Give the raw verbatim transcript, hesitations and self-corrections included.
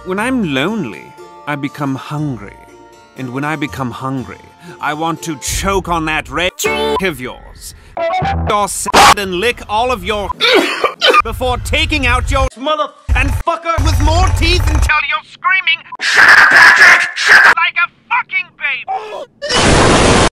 When I'm lonely, I become hungry. And when I become hungry, I want to choke on that red of yours. Your sad and lick all of your before taking out your mother and fucker with more teeth and tell you